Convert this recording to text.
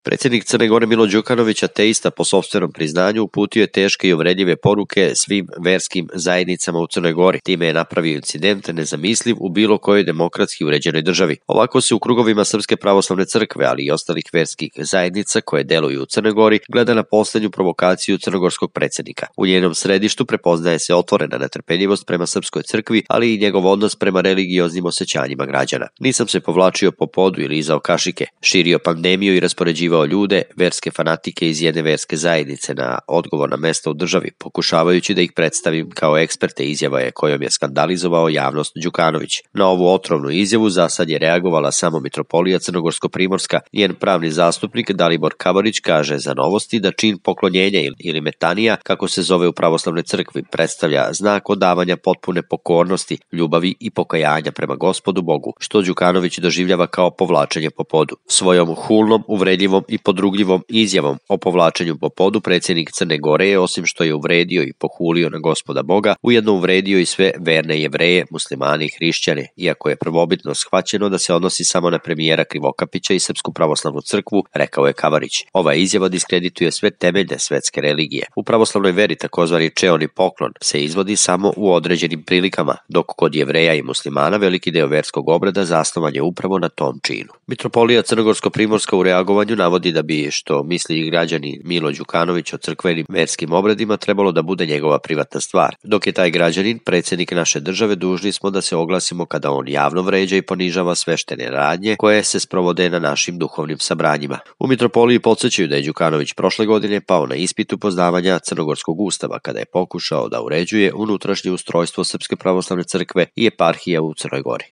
Predsjednik Crne Gore Milo Đukanović, ateista po sopstvenom priznanju, uputio je teške i uvredljive poruke svim verskim zajednicama u Crnoj Gori. Time je napravio incident nezamisliv u bilo kojoj demokratski uređenoj državi. Ovako se u krugovima Srpske pravoslavne crkve, ali i ostalih verskih zajednica koje deluju u Crnoj Gori, gleda na poslednju provokaciju crnogorskog predsjednika. U njenom središtu prepoznaje se otvorena netrpeljivost prema srpskoj crkvi, ali i njegov odnos prema religioznim osjećanjima građana. Nisam se povlačio po podu ili izao kašike, širio pandemiju i raspoređivao ljude, verske fanatike iz jedne verske zajednice na odgovorna mesta u državi, pokušavajući da ih predstavim kao eksperte, izjava je kojom je skandalizovao javnost Đukanović. Na ovu otrovnu izjavu za sad je reagovala samo mitropolija Crnogorsko-Primorska. Njen pravni zastupnik Dalibor Kavarić kaže za Novosti da čin poklonjenja ili metanija, kako se zove u pravoslavnoj crkvi, predstavlja znak odavanja potpune pokornosti, ljubavi i pokajanja prema Gospodu Bogu, što Đukanović doživljava kao povlačenje po podu. Svojom hulnom, uvredljivom i podrugljivom izjavom o povlačenju po podu predsjednik Crne Gore je, osim što je uvredio i pohulio na Gospoda Boga, ujedno uvredio i sve verne Jevreje, muslimane i hrišćane, iako je prvobitno shvaćeno da se odnosi samo na premijera Krivokapića i Srpsku pravoslavnu crkvu, rekao je Kavarić. Ova izjava diskredituje sve temeljne svetske religije. U pravoslavnoj veri takozvani čeoni poklon se izvodi samo u određenim prilikama, dok kod Jevreja i muslimana veliki deo verskog obreda zasnovan je upravo na tom činu. Mitropolija Crnogorsko-Primorska u reagovanju navodi da bi, što misli građani Milo Đukanović o crkvenim verskim obredima, trebalo da bude njegova privatna stvar. Dok je taj građanin predsjednik naše države, dužni smo da se oglasimo kada on javno vređa i ponižava sveštene radnje koje se sprovode na našim duhovnim sabranjima. U mitropoliji podsjećaju da je Đukanović prošle godine pao na ispitu poznavanja Crnogorskog ustava kada je pokušao da uređuje unutrašnje ustrojstvo Srpske pravoslavne crkve i eparhija u Crnoj Gori.